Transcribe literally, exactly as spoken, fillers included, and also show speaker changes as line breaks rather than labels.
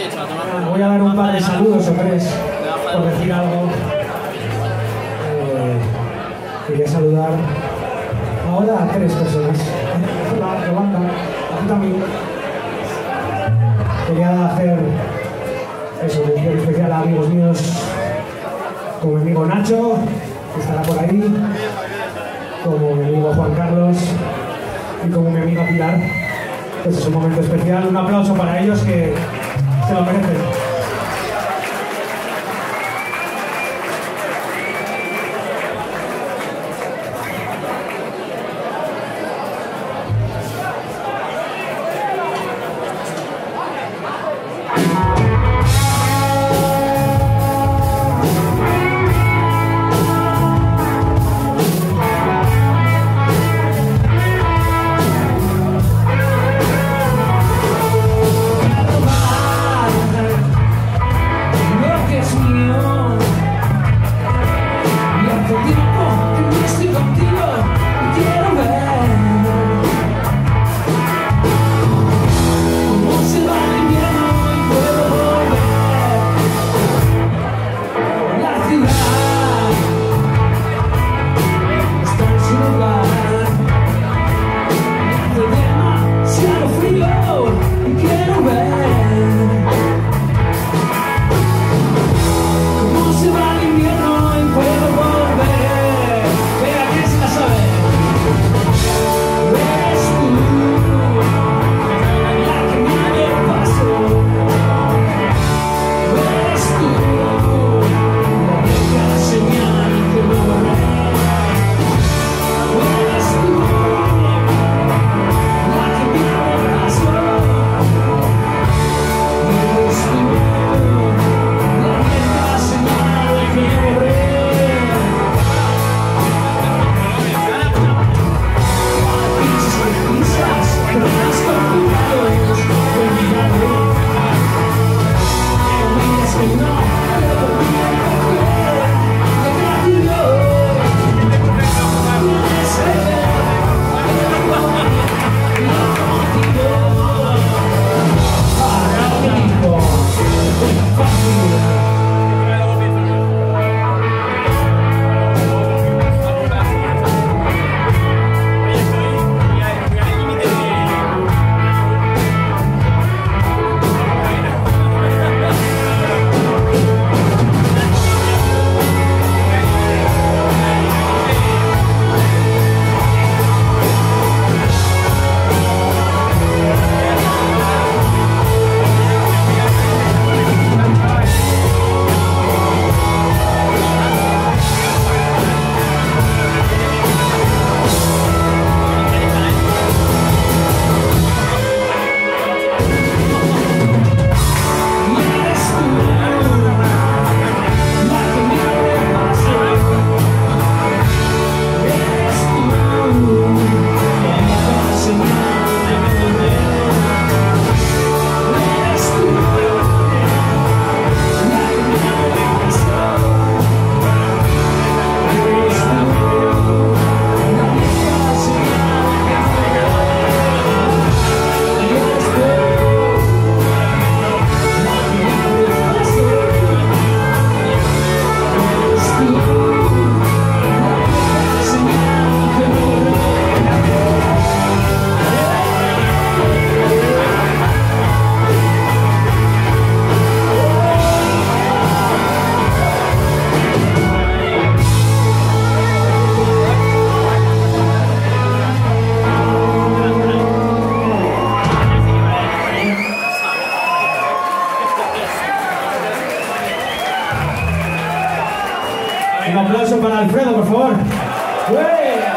Voy a dar un par de saludos o tres, por decir algo. Eh, quería saludar ahora a tres personas. Hola, Yolanda, a ti también. Quería hacer eso, un día especial a amigos míos, como mi amigo Nacho, que estará por ahí, como mi amigo Juan Carlos y como mi amiga Pilar. Este es un momento especial. Un aplauso para ellos que se lo merecen. Un aplauso para Alfredo, por favor. ¡Uey!